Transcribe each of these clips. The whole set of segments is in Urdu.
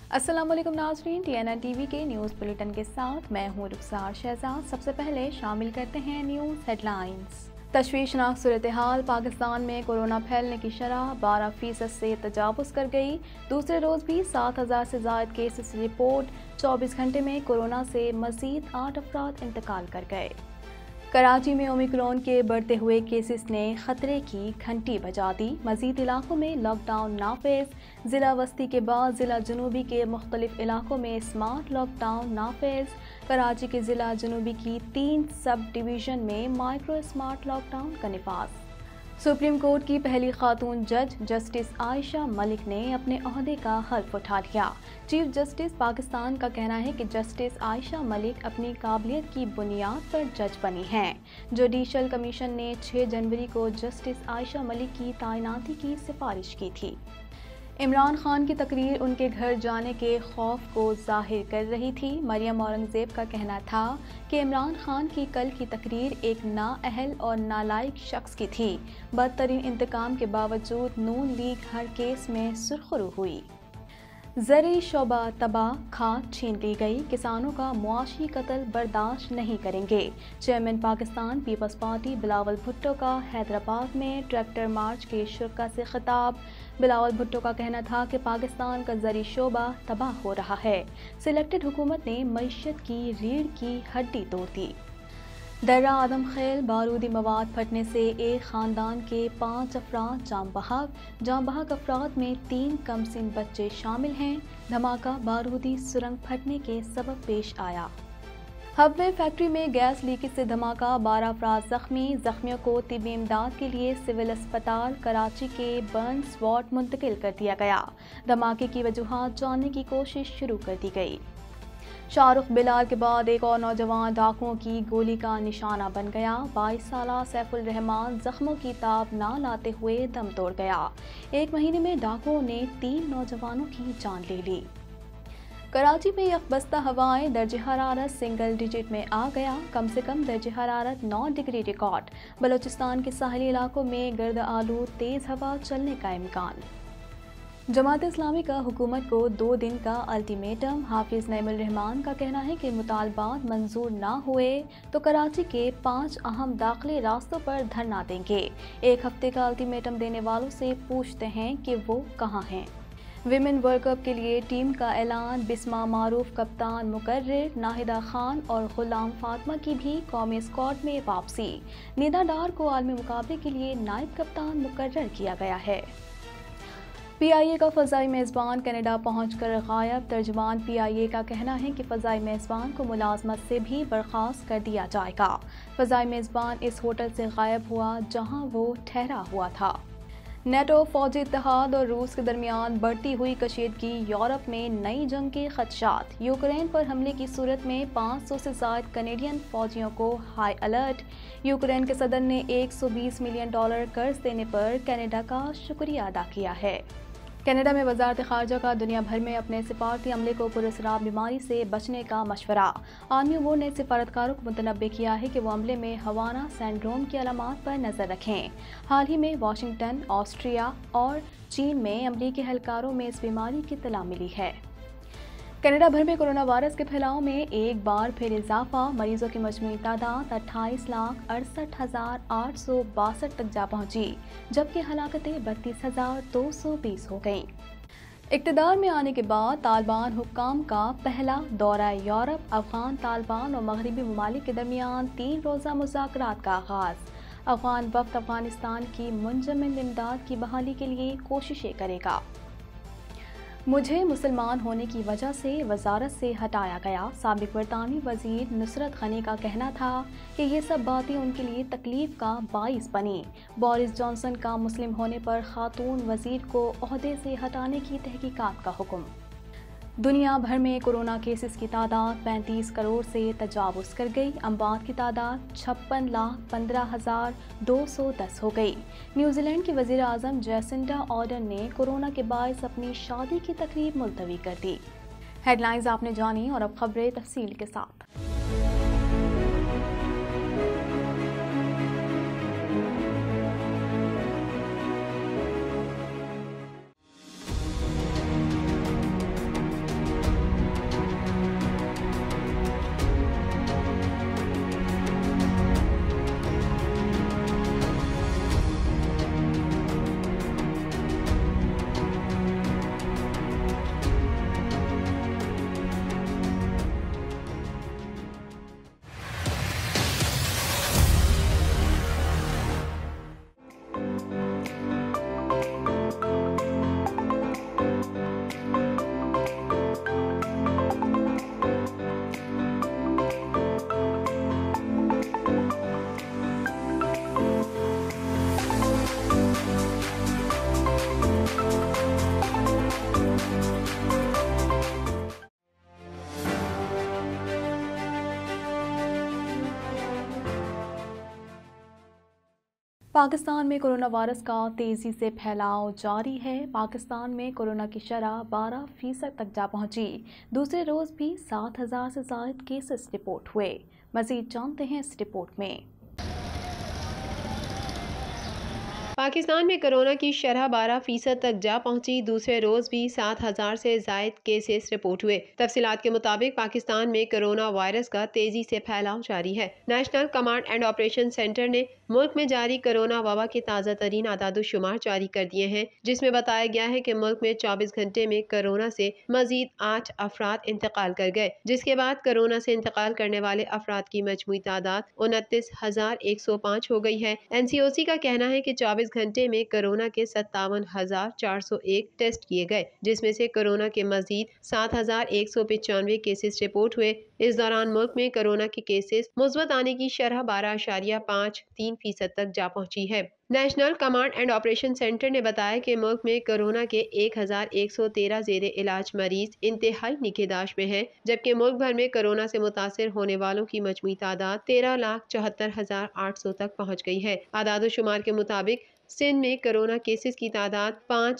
अस्सलाम वालेकुम नाज़रीन, TNN टीवी के न्यूज़ बुलेटिन के साथ मैं हूँ रुखसार शहजाद। सबसे पहले शामिल करते हैं न्यूज़ हेडलाइंस। तशवीशनाक सूरत हाल, पाकिस्तान में कोरोना फैलने की शरह 12% से तजावुज़ कर गई। दूसरे रोज़ भी 7000 से ज़ायद केसेस रिपोर्ट। 24 घंटे में कोरोना से मज़ीद 8 अफराद इंतकाल कर गए। कराची में ओमिक्रॉन के बढ़ते हुए केसेस ने खतरे की घंटी बजा दी। मज़ीद इलाकों में लॉकडाउन नाफिज। ज़िला वस्ती के बाद ज़िला जनूबी के मुख्तलिफ इलाकों में स्मार्ट लॉकडाउन नाफिज। कराची के ज़िला जनूबी की 3 सब डिवीज़न में माइक्रो स्मार्ट लॉकडाउन का निफाज। सुप्रीम कोर्ट की पहली खातून जज जस्टिस आयशा मलिक ने अपने ओहदे का हल्फ उठा लिया। चीफ जस्टिस पाकिस्तान का कहना है कि जस्टिस आयशा मलिक अपनी काबिलियत की बुनियाद पर जज बनी हैं। जुडिशल कमीशन ने 6 जनवरी को जस्टिस आयशा मलिक की तैनाती की सिफारिश की थी। इमरान खान की तकरीर उनके घर जाने के खौफ को जाहिर कर रही थी। मरियम औरंगज़ेब का कहना था कि इमरान खान की कल की तकरीर एक नाअहल और नालायक शख्स की थी। बदतरीन इंतकाम के बावजूद नून लीग हर केस में सुरखरू हुई। ज़री शोबा तबाह, खाद छीन ली गई। किसानों का मुआशी कत्ल बर्दाश्त नहीं करेंगे। Chairman Pakistan peoples party Bilawal Bhutto का हैदराबाद में ट्रैक्टर मार्च के शुरा से खिताब। बिलावल भुट्टो का कहना था कि पाकिस्तान का ज़री शोबा तबाह हो रहा है। सिलेक्टेड हुकूमत ने मईशत की रीढ़ की हड्डी तोड़ दी। दर्रा आदम खेल, बारूदी मवाद फटने से एक ख़ानदान के 5 अफराद जाम बहक अफराद में 3 कमसिन बच्चे शामिल हैं। धमाका बारूदी सुरंग फटने के सबब पेश आया। हब में फैक्ट्री में गैस लीकेज से धमाका, 12 अफराद जख्मियों को तिब्बी इमदाद के लिए सिविल अस्पताल कराची के बर्न्स वार्ड मुंतकिल कर दिया गया। धमाके की वजूहात जानने की कोशिश शुरू कर दी गई। शाहरुख बिलाल के बाद एक और नौजवान डाकुओं की गोली का निशाना बन गया। 22 साला सैफुल रहमान जख्मों की ताब ना लाते हुए दम तोड़ गया। 1 महीने में डाकुओं ने 3 नौजवानों की जान ले ली। कराची में यकबस्ता हवाएं, दर्जे हरारत सिंगल डिजिट में आ गया। कम से कम दर्जे हरारत 9 डिग्री रिकॉर्ड। बलोचिस्तान के साहली इलाकों में गर्द आलूद तेज़ हवा चलने का इम्कान। जमात इस्लामी का हुकूमत को 2 दिन का अल्टीमेटम। हाफिज नईमुल रहमान का कहना है कि मुतालबात मंजूर ना हुए तो कराची के 5 अहम दाखिली रास्तों पर धरना देंगे। 1 हफ्ते का अल्टीमेटम देने वालों से पूछते हैं कि वो कहाँ हैं। विमेन वर्ल्ड कप के लिए टीम का ऐलान। बिस्मा मारूफ कप्तान मुकर्रर। नाहिदा खान और गुलाम फातिमा की भी कौमी स्क्वाड में वापसी। निदा डार को आलमी मुकाबले के लिए नायब कप्तान मुकर्रर किया गया है। PIA का फ़ज़ाई मेज़बान कनाडा पहुंचकर गायब। तर्जुमान PIA का कहना है कि फ़ज़ाई मेज़बान को मुलाजमत से भी बर्खास्त कर दिया जाएगा। फ़ज़ाई मेज़बान इस होटल से गायब हुआ जहां वो ठहरा हुआ था। नेटो, फौजी इत्तेहाद और रूस के दरमियान बढ़ती हुई कशीदगी। यूरोप में नई जंग के खदशात। यूक्रेन पर हमले की सूरत में 500 से ज़ायद कनेडियन फौजियों को हाई अलर्ट। यूक्रेन के सदर ने $120 मिलियन कर्ज देने पर कनाडा का शुक्रिया अदा किया है। कनाडा में वजारत खारजा का दुनिया भर में अपने सिफारती अमले को पुरअसरार बीमारी से बचने का मशवरा। आर्मी बोर्ड ने सिफारतकारों को मुतनब्बे किया है कि वो अमले में हवाना सिंड्रोम की अलामात पर नज़र रखें। हाल ही में वाशिंगटन, ऑस्ट्रिया और चीन में अमरीकी एहलकारों में इस बीमारी की इत्तला मिली है। कनाडा भर में कोरोना वायरस के फैलाव में एक बार फिर इजाफा। मरीजों की मजमूई तादाद 28,68,862 तक जा पहुंची, जबकि हलाकतें 32,220 हो गईं। इक़्तिदार में आने के बाद तालिबान हुक्काम का पहला दौरा यूरोप। अफगान तालिबान और मगरबी ममालिक के दरमियान 3 रोज़ा मुज़ाकरात का आगाज़। अफगान वफ़द अफगानिस्तान की मुंजमद इमदाद की बहाली के लिए कोशिशें करेगा। मुझे मुसलमान होने की वजह से वजारत से हटाया गया। साबिक बरतानवी वजीर नुसरत गनी का कहना था कि ये सब बातें उनके लिए तकलीफ का बाइस बनी। बोरिस जॉनसन का मुस्लिम होने पर खातून वजीर को ओहदे से हटाने की तहकीकात का हुक्म। दुनिया भर में कोरोना केसेस की तादाद 35 करोड़ से तजावुज़ कर गई। अमवात की तादाद 56,15,210 हो गई। न्यूजीलैंड की वज़ीर आज़म जैसिंडा ऑर्डन ने कोरोना के बायस अपनी शादी की तकरीब मुलतवी कर दी। हेडलाइंस आपने जानी और अब खबरें तफसील के साथ। پاکستان میں کورونا وائرس کا تیزی سے پھیلاؤ جاری ہے۔ پاکستان میں کورونا کی شرح 12% تک جا پہنچی۔ دوسرے روز بھی 7,000 سے زائد کیسز رپورٹ ہوئے۔ مزید جانتے ہیں اس رپورٹ میں۔ پاکستان میں کورونا کی شرح 12% تک جا پہنچی۔ دوسرے روز بھی 7,000 سے زائد کیسز رپورٹ ہوئے۔ تفصیلات کے مطابق پاکستان میں کورونا وائرس کا تیزی سے پھیلاؤ جاری ہے۔ National command and operation centre نے ملک میں جاری کورونا وبا کے تازہ ترین اعداد و شمار جاری کر دیے ہیں، جس میں بتایا گیا ہے کہ ملک میں 24 گھنٹے میں کورونا سے مزید 8 افراد انتقال کر گئے، جس کے بعد کورونا سے انتقال کرنے والے افراد کی مجموعی تعداد 29,105 ہو گئی ہے۔ NCOC کا کہنا ہے کہ 24 گھنٹے میں کورونا کے 57,401 ٹیسٹ کیے گئے، جس میں سے کورونا کے مزید 7,195 کیسز رپورٹ ہوئے۔ اس دوران ملک میں کورونا کے کیسز مثبت آنے کی شرح 12.53% تک جا پہنچی ہے۔ National command and operation centre نے بتایا کہ ملک میں کورونا کے 1,113 زیر علاج مریض انتہائی نگہداشت میں ہیں، جبکہ ملک بھر میں کورونا سے متاثر ہونے والوں کی مجموعی تعداد 13,74,800 تک پہنچ گئی ہے۔ اعداد و شمار کے مطابق سندھ میں کورونا کیسز کی تعداد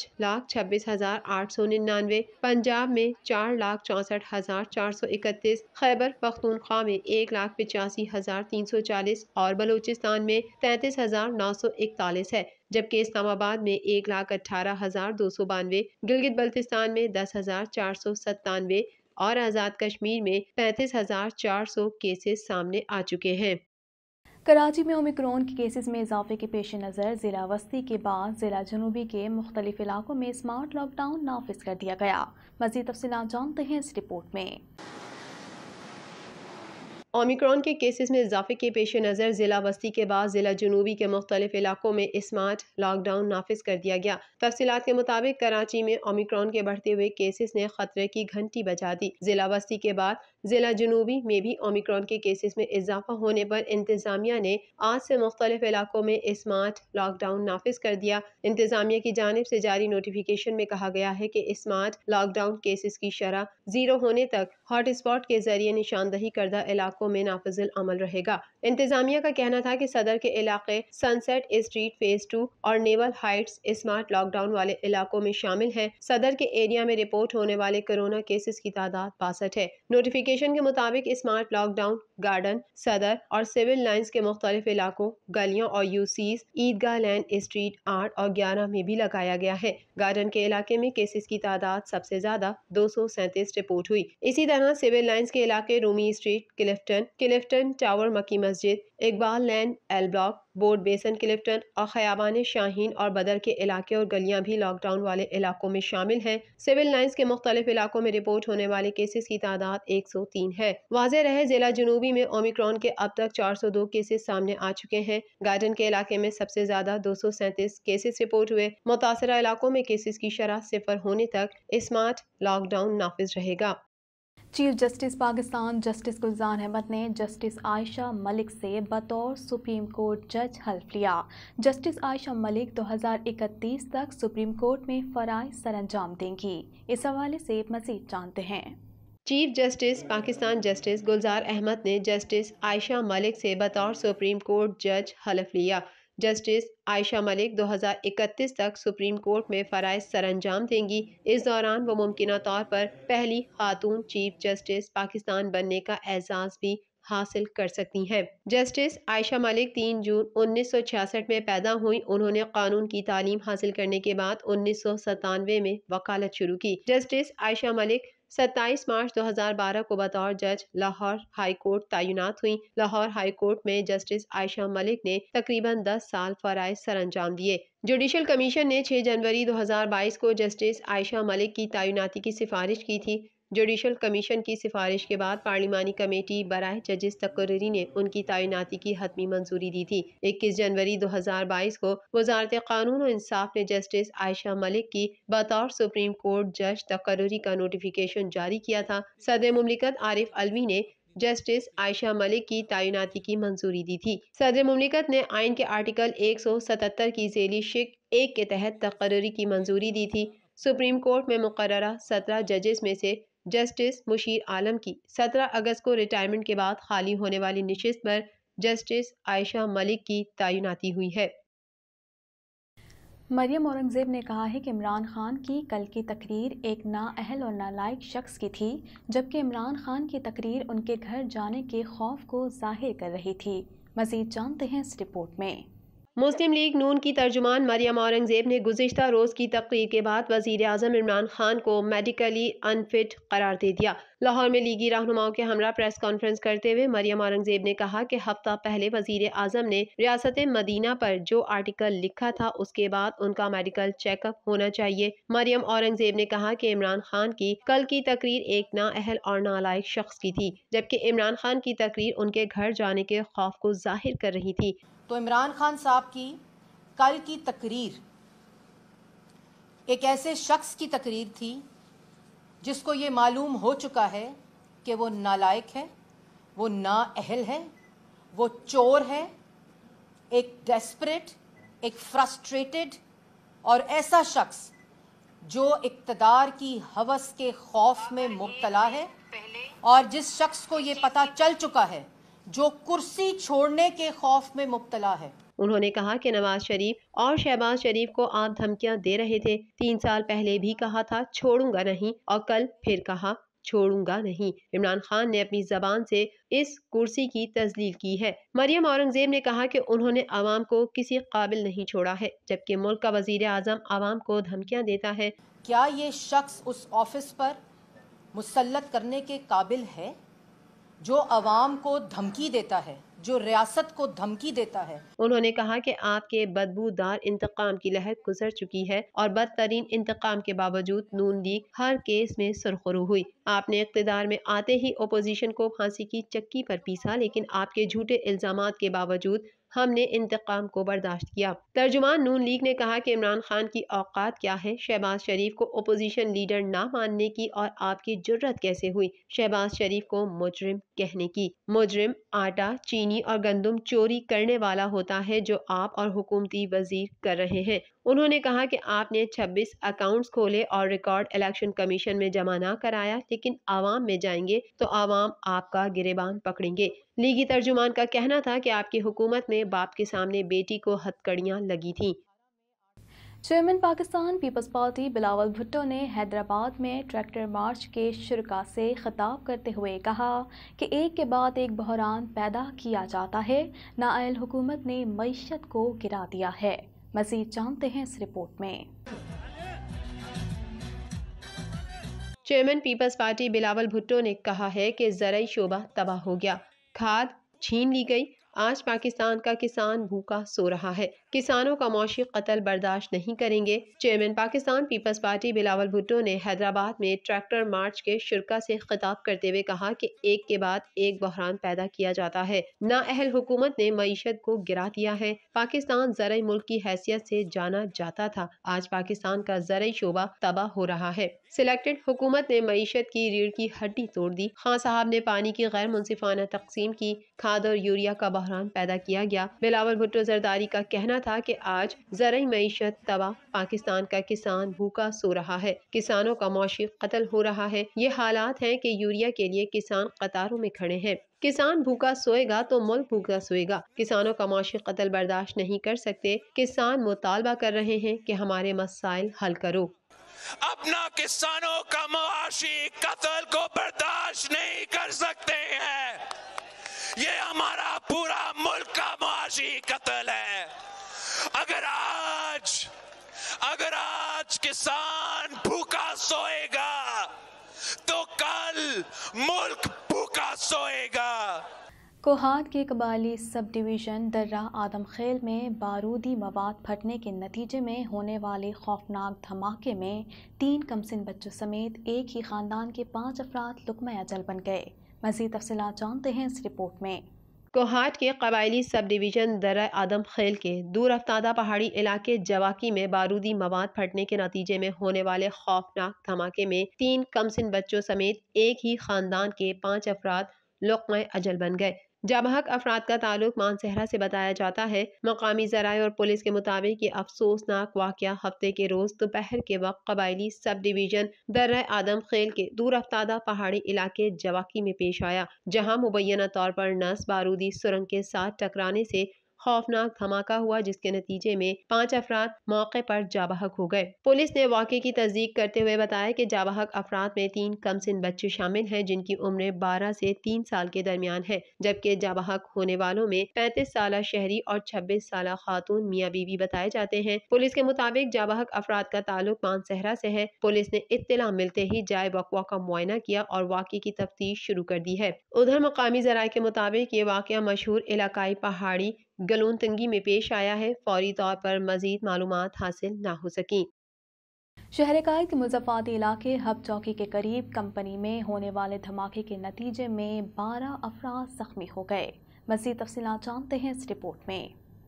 5,26,899، پنجاب میں 4,64,431، خیبر پختونخوا میں 1,85,340 اور بلوچستان میں 33,941 ہے، جبکہ اسلام آباد میں 1,18,292، گلگت بلتستان میں 10,497 اور آزاد کشمیر میں 35,400 کیسز سامنے آ چکے ہیں۔ کراچی میں اومیکرون کے کیسز میں اضافے کے پیش نظر ضلع وسطی کے بعد ضلع جنوبی کے مختلف علاقوں میں اسمارٹ لاک ڈاؤن نافذ کر دیا گیا۔ مزید تفصیلات جانتے ہیں اس رپورٹ میں۔ اومیکرون کے کیسز میں اضافے کے پیش نظر ضلع وسطی کے بعد ضلع جنوبی کے مختلف علاقوں میں اسمارٹ لاک ڈاؤن نافذ کر دیا گیا۔ تفصیلات کے مطابق کراچی میں اومیکرون کے بڑھتے ہوئے کیسز نے خطرے کی گھنٹی بجا دی۔ ضلع وسطی کے بعد ضلع جنوبی میں بھی اومیکرون کے کیسز میں اضافہ ہونے پر انتظامیہ نے آج سے مختلف علاقوں میں اسمارٹ لاک ڈاؤن نافذ کر دیا۔ انتظامیہ کی جانب سے جاری نوٹیفیکیشن میں کہا گیا ہے کہ اسمارٹ لاک ڈاؤن کیسز کی شرح 0 ہونے تک ہاٹ اسپاٹ کے ذریعے نشاندہی کردہ علاقوں میں نافذ العمل رہے گا۔ انتظامیہ کا کہنا تھا کہ صدر کے علاقے، سن سیٹ اسٹریٹ فیز 2 اور naval heights smart lockdown والے علاقوں میں شامل ہیں۔ صدر کے ایریا میں رپورٹ ہونے والے کورونا کیسز کی تعداد 62 ہے۔ نوٹیفیکیشن کے مطابق اسمارٹ لاک ڈاؤن گارڈن، صدر اور سول لائنز کے مختلف علاقوں، گلیوں اور یوسیز، عیدگاہ لین اسٹریٹ 8 اور 11 میں بھی لگایا گیا ہے۔ گارڈن کے علاقے میں کیسز کی تعداد سب سے زیادہ 237 رپورٹ ہوئی۔ اسی طرح سول لائنز کے علاقے رومی street, Clifton tower, Makki Masjid, Iqbal lane, L block, board basin, Clifton اور خیابان شاہین اور بدر کے علاقے اور گلیاں بھی لاک ڈاؤن والے علاقوں میں شامل ہیں۔ سول لائنز کے مختلف علاقوں میں رپورٹ ہونے والے کیسز کی تعداد 103 ہے۔ واضح رہے ضلع جنوبی میں اومیکرون کے اب تک 402 کیسز سامنے آ چکے ہیں۔ گارڈن کے علاقے میں سب سے زیادہ 237 کیسز رپورٹ ہوئے۔ متاثرہ علاقوں میں کیسز کی شرح 0 ہونے تک اسمارٹ لاک ڈاؤن نافذ رہے گا۔ Chief justice Pakistan justice Gulzar Ahmed نے جسٹس عائشہ ملک سے بطور سپریم کورٹ جج حلف لیا۔ جسٹس عائشہ ملک 2031 تک سپریم کورٹ میں فرائض سر انجام دیں گی۔ اس حوالے سے مزید جانتے ہیں۔ Chief justice Pakistan justice Gulzar Ahmed نے جسٹس عائشہ ملک سے بطور سپریم کورٹ جج حلف لیا۔ جسٹس عائشہ ملک 2031 تک سپریم کورٹ میں فرائض سر انجام دیں گی۔ اس دوران وہ ممکنہ طور پر پہلی خاتون چیف جسٹس پاکستان بننے کا اعزاز بھی حاصل کر سکتی ہیں۔ جسٹس عائشہ ملک 3 جون 1966 میں پیدا ہوئیں۔ انہوں نے قانون کی تعلیم حاصل کرنے کے بعد 1997 میں وکالت شروع کی۔ جسٹس عائشہ ملک 27 مارچ 2012 کو بطور جج لاہور ہائی کورٹ تعینات ہوئیں۔ لاہور ہائی کورٹ میں جسٹس عائشہ ملک نے تقریباً 10 سال فرائض سر انجام دیے۔ جوڈیشل کمیشن نے 6 جنوری 2022 کو جسٹس عائشہ ملک کی تعیناتی کی سفارش کی تھی۔ جوڈیشل کمیشن کی سفارش کے بعد پارلیمانی کمیٹی برائے ججز تقرری نے ان کی تعیناتی کی حتمی منظوری دی تھی۔ 21 جنوری 2022 کو وزارت قانون و انصاف نے جسٹس عائشہ ملک کی بطور سپریم کورٹ جج تقرری کا نوٹیفیکیشن جاری کیا تھا۔ صدر مملکت عارف علوی نے جسٹس عائشہ ملک کی تعیناتی کی منظوری دی تھی۔ صدر مملکت نے آئین کے آرٹیکل 177 کی ذیلی شق 1 کے تحت تقرری کی منظوری دی تھی۔ سپریم کورٹ میں مقررہ 17 ججز میں سے جسٹس مشیر عالم کی 17 اگست کو ریٹائرمنٹ کے بعد خالی ہونے والی نشست پر جسٹس عائشہ ملک کی تعیناتی ہوئی ہے۔ مریم اورنگزیب نے کہا ہے کہ عمران خان کی کل کی تقریر ایک نااہل اور نالائق شخص کی تھی، جبکہ عمران خان کی تقریر ان کے گھر جانے کے خوف کو ظاہر کر رہی تھی۔ مزید جانتے ہیں اس رپورٹ میں۔ مسلم لیگ نون کی ترجمان مریم اورنگزیب نے گزشتہ روز کی تقریر کے بعد وزیر اعظم عمران خان کو میڈیکلی انفٹ قرار دے دیا۔ لاہور میں لیگی رہنماؤں کے ہمراہ پریس کانفرنس کرتے ہوئے مریم اورنگزیب نے کہا کہ ہفتہ پہلے وزیر اعظم نے ریاست مدینہ پر جو آرٹیکل لکھا تھا اس کے بعد ان کا میڈیکل چیک اپ ہونا چاہیے۔ مریم اورنگزیب نے کہا کہ عمران خان کی کل کی تقریر ایک نااہل اور نالائق شخص کی تھی، جبکہ عمران خان کی تقریر ان کے گھر جانے کے خوف کو ظاہر کر رہی تھی۔ تو عمران خان صاحب کی کل کی تقریر ایک ایسے شخص کی تقریر تھی جس کو یہ معلوم ہو چکا ہے کہ وہ نالائق ہے، وہ نااہل ہے، وہ چور ہے، ایک ڈیسپریٹ، ایک فرسٹریٹڈ اور ایسا شخص جو اقتدار کی ہوس کے خوف میں مبتلا ہے، اور جس شخص کو یہ پتہ چل چکا ہے جو کرسی چھوڑنے کے خوف میں مبتلا ہے۔ انہوں نے کہا کہ نواز شریف اور شہباز شریف کو آپ دھمکیاں دے رہے تھے، 3 سال پہلے بھی کہا تھا چھوڑوں گا نہیں، اور کل پھر کہا چھوڑوں گا نہیں۔ عمران خان نے اپنی زبان سے اس کرسی کی تذلیل کی ہے۔ مریم اورنگزیب نے کہا کہ انہوں نے عوام کو کسی قابل نہیں چھوڑا ہے، جبکہ ملک کا وزیر اعظم عوام کو دھمکیاں دیتا ہے۔ کیا یہ شخص اس آفس پر مسلط کرنے کے قابل ہے جو عوام کو دھمکی دیتا ہے، جو ریاست کو دھمکی دیتا ہے؟ انہوں نے کہا کہ آپ کے بدبودار انتقام کی لہر گزر چکی ہے، اور بدترین انتقام کے باوجود نون لیگ ہر کیس میں سرخرو ہوئی۔ آپ نے اقتدار میں آتے ہی اپوزیشن کو پھانسی کی چکی پر پیسا، لیکن آپ کے جھوٹے الزامات کے باوجود ہم نے انتقام کو برداشت کیا۔ ترجمان نون لیگ نے کہا کہ عمران خان کی اوقات کیا ہے شہباز شریف کو اپوزیشن لیڈر نہ ماننے کی، اور آپ کی جرت کیسے ہوئی شہباز شریف کو مجرم کہنے کی؟ مجرم آٹا، چینی اور گندم چوری کرنے والا ہوتا ہے، جو آپ اور حکومتی وزیر کر رہے ہیں۔ انہوں نے کہا کہ آپ نے 26 اکاؤنٹس کھولے اور ریکارڈ الیکشن کمیشن میں جمع نہ کرایا، لیکن عوام میں جائیں گے تو عوام آپ کا گریبان پکڑیں گے۔ لیگی ترجمان کا کہنا تھا کہ آپ کی حکومت میں باپ کے سامنے بیٹی کو ہتھکڑیاں لگی تھیں۔ Chairman Pakistan peoples party Bilawal Bhutto نے حیدرآباد میں ٹریکٹر مارچ کے شرکاء سے خطاب کرتے ہوئے کہا کہ ایک کے بعد ایک بحران پیدا کیا جاتا ہے، نااہل حکومت نے معیشت کو گرا دیا ہے۔ مزید جانتے ہیں اس رپورٹ میں۔ Chairman peoples party Bilawal Bhutto نے کہا ہے کہ زرعی شعبہ تباہ ہو گیا، کھاد چھین لی گئی، آج پاکستان کا کسان بھوکا سو رہا ہے، کسانوں کا معاشی قتل برداشت نہیں کریں گے۔ Chairman Pakistan peoples party Bilawal Bhutto نے حیدرآباد میں ٹریکٹر مارچ کے شرکاء سے خطاب کرتے ہوئے کہا کہ ایک کے بعد ایک بحران پیدا کیا جاتا ہے، نااہل حکومت نے معیشت کو گرا دیا ہے۔ پاکستان زرعی ملک کی حیثیت سے جانا جاتا تھا، آج پاکستان کا زرعی شعبہ تباہ ہو رہا ہے۔ سلیکٹڈ حکومت نے معیشت کی ریڑھ کی ہڈی توڑ دی، خان صاحب نے پانی کی غیر منصفانہ تقسیم کی، کھاد اور یوریا کا بحران پیدا کیا گیا۔ بلاول بھٹو زرداری کا کہنا تھا کہ آج زرعی معیشت تباہ، پاکستان کا کسان بھوکا سو رہا ہے، کسانوں کا معاشی قتل ہو رہا ہے۔ یہ حالات ہیں کہ یوریا کے لیے کسان قطاروں میں کھڑے ہیں۔ کسان بھوکا سوئے گا تو ملک بھوکا سوئے گا۔ کسانوں کا معاشی قتل برداشت نہیں کر سکتے۔ کسان مطالبہ کر رہے ہیں کہ ہمارے مسائل حل کرو۔ اپنا کسانوں کا معاشی قتل کو برداشت نہیں کر سکتے ہیں، یہ ہمارا پورا ملک کا معاشی قتل ہے۔ اگر آج کسان بھوکا سوئے گا تو کل ملک بھوکا سوئے گا۔ کوہاٹ کے قبائلی سب ڈویژن درہ آدم خیل میں بارودی مواد پھٹنے کے نتیجے میں ہونے والے خوفناک دھماکے میں 3 کمسن بچوں سمیت ایک ہی خاندان کے 5 افراد لقمہ اجل بن گئے۔ مزید تفصیلات جانتے ہیں اس رپورٹ میں۔ کوہاٹ کے قبائلی سب ڈویژن درہ آدم خیل کے دور افتادہ پہاڑی علاقے جواکی میں بارودی مواد پھٹنے کے نتیجے میں ہونے والے خوفناک دھماکے میں 3 کمسن بچوں سمیت ایک ہی خاندان کے 5 افراد لقمہ اجل بن گئے۔ جاں بحق افراد کا تعلق مانسہرہ سے بتایا جاتا ہے۔ مقامی ذرائع اور پولیس کے مطابق یہ افسوسناک واقعہ ہفتے کے روز دوپہر کے وقت قبائلی سب ڈویژن درہ آدم خیل کے دور افتادہ پہاڑی علاقے جواکی میں پیش آیا، جہاں مبینہ طور پر نصب بارودی سرنگ کے ساتھ ٹکرانے سے خوفناک دھماکہ ہوا جس کے نتیجے میں 5 افراد موقع پر جاں بحق ہو گئے۔ پولیس نے واقعے کی تصدیق کرتے ہوئے بتایا کہ جاں بحق افراد میں 3 کم سن بچے شامل ہیں جن کی عمریں 12 سے 3 سال کے درمیان ہے، جبکہ جاں بحق ہونے والوں میں 35 سالہ شہری اور 26 سالہ خاتون میاں بیوی بتائے جاتے ہیں۔ پولیس کے مطابق جاں بحق افراد کا تعلق مانسہرہ سے ہے۔ پولیس نے اطلاع ملتے ہی جائے وقوع کا معائنہ کیا اور واقعے کی تفتیش شروع کر دی ہے۔ ادھر مقامی ذرائع کے مطابق یہ واقعہ مشہور علاقائی پہاڑی گلون تنگی میں پیش آیا ہے۔ فوری طور پر مزید معلومات حاصل نہ ہو سکیں۔ شہر قائد کے مضافاتی علاقے ہب چوکی کے قریب کمپنی میں ہونے والے دھماکے کے نتیجے میں 12 افراد زخمی ہو گئے۔ مزید تفصیلات جانتے ہیں اس رپورٹ میں۔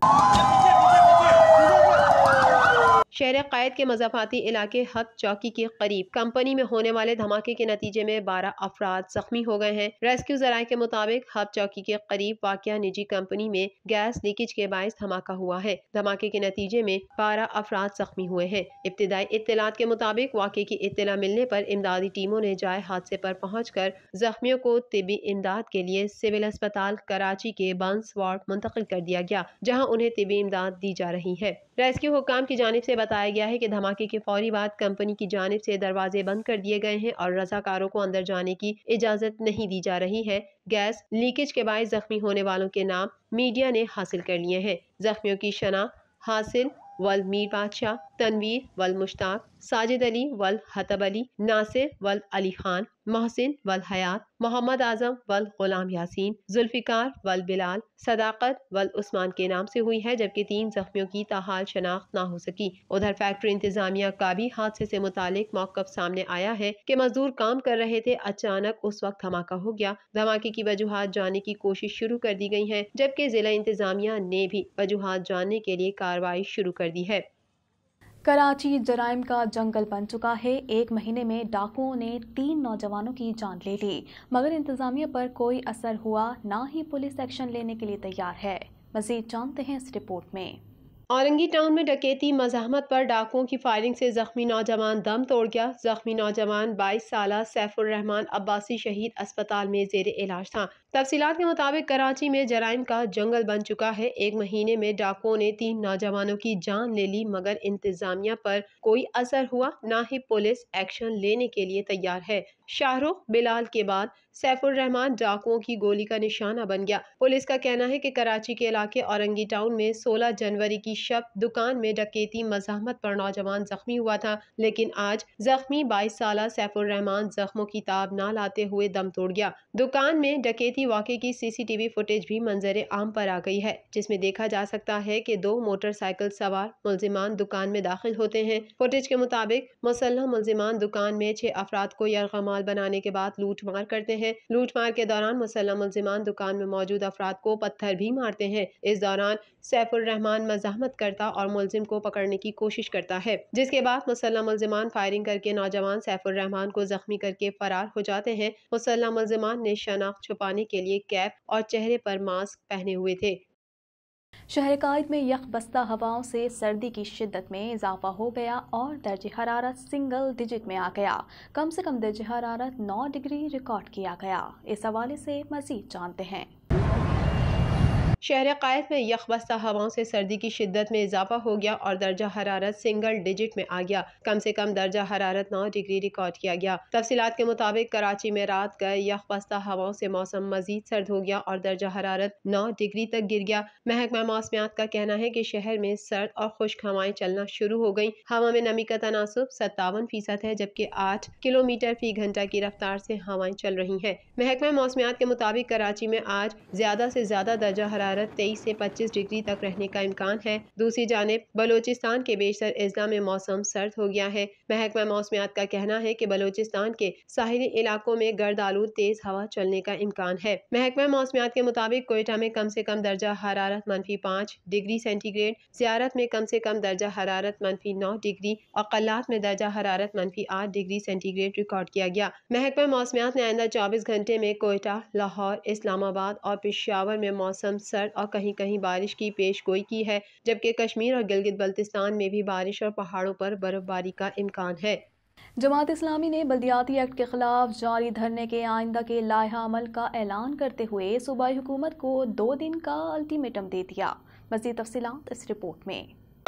شہر قائد کے مضافاتی علاقے ہب چوکی کے قریب کمپنی میں ہونے والے دھماکے کے نتیجے میں 12 افراد زخمی ہو گئے ہیں۔ ریسکیو ذرائع کے مطابق ہب چوکی کے قریب واقع نجی کمپنی میں گیس لیکیج کے باعث دھماکہ ہوا ہے۔ دھماکے کے نتیجے میں 12 افراد زخمی ہوئے ہیں۔ ابتدائی اطلاعات کے مطابق واقعے کی اطلاع ملنے پر امدادی ٹیموں نے جائے حادثے پر پہنچ کر زخمیوں کو طبی امداد کے لیے سول اسپتال کراچی کے بنس وارڈ منتقل کر دیا گیا، جہاں انہیں طبی امداد دی جا رہی ہے۔ ریسکیو حکام کی جانب سے بتایا گیا ہے کہ دھماکے کے فوری بعد کمپنی کی جانب سے دروازے بند کر دیے گئے ہیں اور رضاکاروں کو اندر جانے کی اجازت نہیں دی جا رہی ہے۔ گیس لیکیج کے باعث زخمی ہونے والوں کے نام میڈیا نے حاصل کر لیے ہیں۔ زخمیوں کی شناخت حاصل ولد میر بادشاہ، تنویر ولد مشتاق، ساجد علی ولد حتب علی، ناصر ولد علی خان، محسن ولد حیات، محمد اعظم ولد غلام یاسین، ذوالفقار ولد بلال، صداقت ولد عثمان کے نام سے ہوئی ہے، جبکہ 3 زخمیوں کی تاحال شناخت نہ ہو سکی۔ ادھر فیکٹری انتظامیہ کا بھی حادثے سے متعلق موقف سامنے آیا ہے کہ مزدور کام کر رہے تھے، اچانک اس وقت دھماکہ ہو گیا۔ دھماکے کی وجوہات جاننے کی کوشش شروع کر دی گئی ہے، جبکہ ضلع انتظامیہ نے بھی وجوہات جاننے کے لیے کارروائی شروع کر دی ہے۔ کراچی جرائم کا جنگل بن چکا ہے۔ 1 مہینے میں ڈاکوؤں نے 3 نوجوانوں کی جان لے لی، مگر انتظامیہ پر کوئی اثر ہوا نہ ہی پولیس ایکشن لینے کے لیے تیار ہے۔ مزید جانتے ہیں اس رپورٹ میں۔ اورنگی ٹاؤن میں ڈکیتی مزاحمت پر ڈاکوؤں کی فائرنگ سے زخمی نوجوان دم توڑ گیا۔ زخمی نوجوان 22 سالہ سیف الرحمان عباسی شہید اسپتال میں زیر علاج تھا۔ تفصیلات کے مطابق کراچی میں جرائم کا جنگل بن چکا ہے۔ 1 مہینے میں ڈاکوؤں نے 3 نوجوانوں کی جان لے لی، مگر انتظامیہ پر کوئی اثر ہوا نہ ہی پولیس ایکشن لینے کے لیے تیار ہے۔ شاہ رخ بلال کے بعد سیف الرحمان ڈاکوؤں کی گولی کا نشانہ بن گیا۔ پولیس کا کہنا ہے کہ کراچی کے علاقے اورنگی ٹاؤن میں 16 جنوری کی شب دکان میں ڈکیتی مزاحمت پر نوجوان زخمی ہوا تھا، لیکن آج زخمی 22 سالہ سیف الرحمان زخموں کی تاب نہ لاتے ہوئے دم توڑ گیا۔ دکان میں ڈکیتی واقعے کی CCTV فوٹیج بھی منظر عام پر آ گئی ہے، جس میں دیکھا جا سکتا ہے کہ 2 موٹر سائیکل سوار ملزمان دکان میں داخل ہوتے ہیں۔ فوٹیج کے مطابق مسلح ملزمان دکان میں 6 افراد کو یرغمال بنانے کے بعد لوٹ مار کرتے ہیں۔ لوٹ مار کے دوران مسلح ملزمان دکان میں موجود افراد کو پتھر بھی مارتے ہیں۔ اس دوران سیف الرحمان مزاحمت کرتا اور ملزم کو پکڑنے کی کوشش کرتا ہے، جس کے بعد مسلح ملزمان فائرنگ کر کے نوجوان سیف الرحمان کو زخمی کر کے فرار ہو جاتے ہیں۔ مسلح ملزمان نے شناخت چھپانے کے لیے کیپ اور چہرے پر ماسک پہنے ہوئے تھے۔ شہر قائد میں یخ بستہ ہواؤں سے سردی کی شدت میں اضافہ ہو گیا اور درجہ حرارت سنگل ڈیجٹ میں آ گیا۔ کم سے کم درجہ حرارت 9 ڈگری ریکارڈ کیا گیا۔ اس حوالے سے مزید جانتے ہیں۔ شہر قائد میں یخ بستہ ہواؤں سے سردی کی شدت میں اضافہ ہو گیا اور درجہ حرارت سنگل ڈیجٹ میں آ گیا۔ کم سے کم درجہ حرارت 9 ڈگری ریکارڈ کیا گیا۔ تفصیلات کے مطابق کراچی میں رات گئے یخ بستہ ہواؤں سے موسم مزید سرد ہو گیا اور درجہ حرارت 9 ڈگری تک گر گیا۔ محکمہ موسمیات کا کہنا ہے کہ شہر میں سرد اور خشک ہوائیں چلنا شروع ہو گئیں۔ ہوا میں نمی کا تناسب 57% ہے، جبکہ 8 کلومیٹر فی گھنٹہ کی رفتار سے ہوائیں چل رہی ہیں۔ محکمہ موسمیات کے مطابق کراچی میں آج زیادہ سے زیادہ درجہ حرارت 23 سے 25 ڈگری تک رہنے کا امکان ہے۔ دوسری جانب بلوچستان کے بیشتر اضلاع میں موسم سرد ہو گیا ہے۔ محکمہ موسمیات کا کہنا ہے کہ بلوچستان کے ساحلی علاقوں میں گرد آلود تیز ہوا چلنے کا امکان ہے۔ محکمہ موسمیات کے مطابق کوئٹہ میں کم سے کم درجہ حرارت -5 ڈگری سینٹی گریڈ، زیارت میں کم سے کم درجہ حرارت -9 ڈگری اور قلات میں درجہ حرارت -8 ڈگری سینٹی گریڈ ریکارڈ کیا گیا۔ محکمہ موسمیات نے آئندہ 24 گھنٹے میں کوئٹہ، لاہور، اسلام آباد اور پشاور میں موسم سرد اور کہیں کہیں بارش کی پیش گوئی کی ہے، جبکہ کشمیر اور گلگت بلتستان میں بھی بارش اور پہاڑوں پر برف باری کا امکان ہے۔ جماعت اسلامی نے بلدیاتی ایکٹ کے خلاف جاری دھرنے کے آئندہ کے لائحہ عمل کا اعلان کرتے ہوئے صوبائی حکومت کو 2 دن کا الٹیمیٹم دے دیا۔ मज़ीद तफसीलात इस रिपोर्ट में।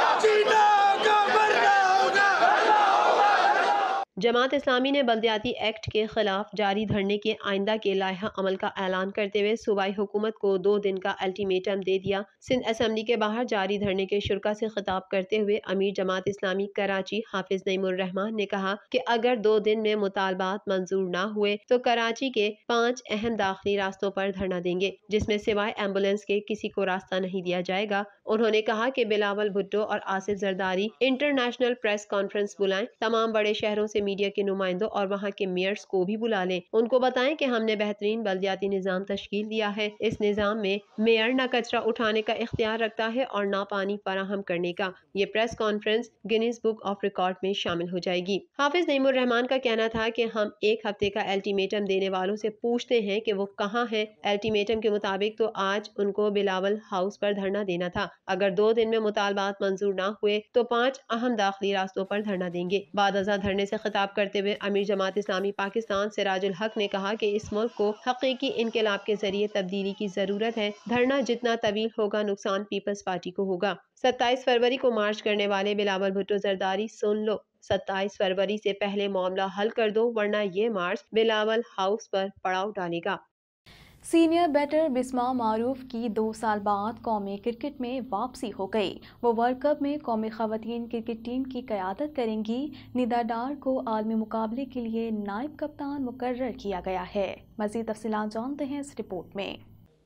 जमात इस्लामी ने बल्दियाती एक्ट के खिलाफ जारी धरने के आइंदा के लाइहा अमल का ऐलान करते हुए सूबाई हुकूमत को 2 दिन का अल्टीमेटम दे दिया। सिंध असम्बली के बाहर जारी धरने के शुरा से खिताब करते हुए अमीर जमात इस्लामी कराची हाफिज नईमुर रहमान ने कहा कि अगर 2 दिन में मुतालबात मंजूर न हुए तो कराची के 5 अहम दाखिली रास्तों पर धरना देंगे, जिसमें सिवाय एम्बुलेंस के किसी को रास्ता नहीं दिया जाएगा। उन्होंने कहा कि बिलावल भुट्टो और Asif Zardari international press conference बुलाएं, तमाम बड़े शहरों से मीडिया के नुमाइंदों और वहाँ के मेयर्स को भी बुला लें, उनको बताएं कि हमने बेहतरीन बल्दियाती निज़ाम तश्कील दिया है। इस निज़ाम में मेयर न कचरा उठाने का इख्तियार रखता है और न पानी फराहम करने का। ये press conference Guinness book of record में शामिल हो जाएगी। हाफिज नईमुर रहमान का कहना था कि हम 1 हफ्ते का अल्टीमेटम देने वालों से पूछते हैं कि वो कहाँ हैं। अल्टीमेटम के मुताबिक तो आज उनको बिलावल हाउस पर धरना देना था। अगर 2 दिन में मुतालबात मंजूर न हुए तो 5 अहम दाखिली रास्तों पर धरना देंगे। बाद अज़ा धरने से खिताब करते हुए अमीर जमात इस्लामी पाकिस्तान सिराजुल हक ने कहा कि इस मुल्क को हकीकी इनकलाब के जरिए तब्दीली की जरूरत है। धरना जितना तवील होगा नुकसान पीपल्स पार्टी को होगा। 27 फरवरी को मार्च करने वाले बिलावल भुट्टो जरदारी सुन लो, 27 फरवरी से पहले मामला हल कर दो, वरना ये मार्च बिलावल हाउस पर पड़ाव डालेगा। सीनियर बैटर बिस्मा मारूफ की 2 साल बाद कौमी क्रिकेट में वापसी हो गई। वो वर्ल्ड कप में कौमी ख़वातीन क्रिकेट टीम की क़यादत करेंगी। निदा डार को आलमी मुकाबले के लिए नायब कप्तान मुकर्रर किया गया है। मज़ीद तफ़सीलात जानते हैं इस रिपोर्ट में।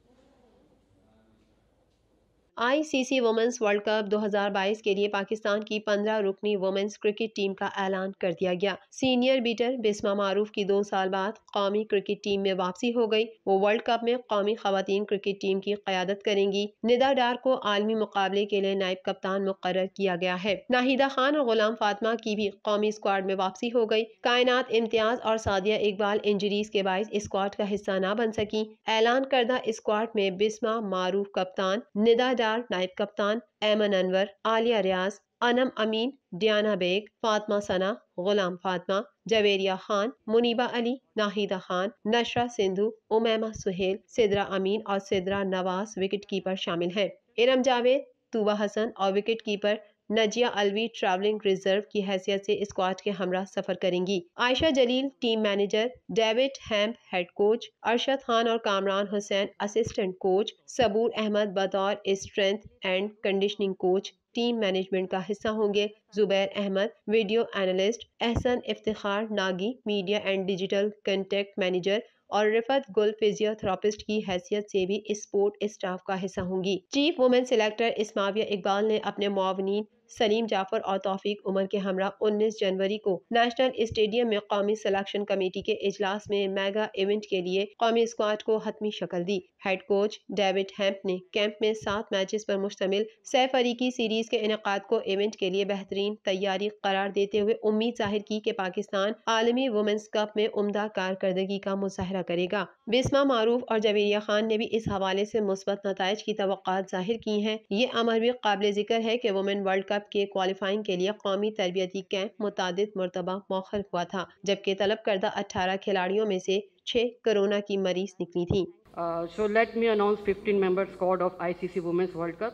ICC वुमेन्स वर्ल्ड कप 2022 के लिए पाकिस्तान की 15 रुकनी वुमेन्स क्रिकेट टीम का ऐलान कर दिया गया। सीनियर बीटर बिस्मा मारूफ की 2 साल बाद कौमी क्रिकेट टीम में वापसी हो गई। वो वर्ल्ड कप में कौमी खवातीन क्रिकेट टीम की क़यादत करेंगी। निदा डार को आलमी मुकाबले के लिए नायब कप्तान मुकर्रर किया गया है। नाहिदा खान और गुलाम फातिमा की भी कौमी स्क्वाड में वापसी हो गई। कायनात इम्तियाज और सादिया इकबाल इंजरीज के बायस स्क्वाड का हिस्सा न बन सकी। ऐलान करदा स्क्वाड में बिस्मा मारूफ कप्तान, निदा नायब कप्तान, ऐमन अनवर, आलिया रियाज, अनम अमीन, डियाना बेग, फातिमा सना, गुलाम फातिमा, जवेरिया खान, मुनीबा अली, नाहिदा खान, नशरा सिंधु, उमैमा सुहेल, सिद्रा अमीन और सिद्रा नवाज विकेट कीपर शामिल हैं। इरम जावेद, तूबा हसन और wicket keeper Nazia Alvi travelling reserve की हैसियत से स्क्वाड के हमरा सफर करेंगी। Ayesha Jalil team manager, David Hemp head coach, Arshad Khan और कामरान हुसैन असिस्टेंट कोच, सबूर अहमद बतौर strength and conditioning coach team management का हिस्सा होंगे। Zubair Ahmed video analyst, Ahsan Iftikhar Nagi media and digital content manager और रिफत गुल फिजियोथेरापिस्ट की हैसियत से भी स्पोर्ट स्टाफ का हिस्सा होंगी। Chief women selector Asmavia Iqbal ने अपने मुआवनीन सलीम जाफर और तौफीक उमर के हमरा 19 जनवरी को नेशनल स्टेडियम में कौमी सिलेक्शन कमेटी के इजलास में मेगा इवेंट के लिए कौमी स्क्वाड को हतमी शक्ल दी। हेड कोच डेविड हैम्प ने कैंप में 7 मैचेस पर मुश्तमिल 6 फरीकी सीरीज के इनेकाद को इवेंट के लिए बेहतरीन तैयारी करार देते हुए उम्मीद जाहिर की कि पाकिस्तान आलमी वुमेन्स कप में उम्दा कारकर्दगी का मुजाहरा करेगा। बिस्मा मारूफ और जवेरिया खान ने भी इस हवाले से मुस्बत नताइज की तवक्कात जाहिर की हैं। ये अमर भी काबिल जिक्र है कि वुमेन वर्ल्ड कप के क्वालिफाइंग के लिए कौमी तरबियती कैंप मुतादिद मरतबा मौखर हुआ था, जबकि तलब करदा 18 खिलाड़ियों में से 6 कोरोना की मरीज निकली थी। So let me announce 15-member squad of ICC Women's World Cup.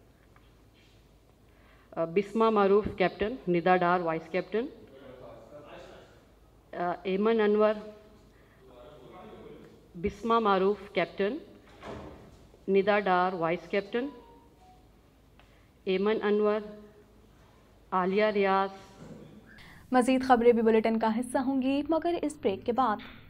Bisma Maroof captain, Nida Dar vice captain, Ayman Anwar, Bisma Maroof captain, Nida Dar vice captain, Ayman Anwar, Alia रियाज। मज़ीद खबरें भी बुलेटिन का हिस्सा होंगी मगर इस ब्रेक के बाद।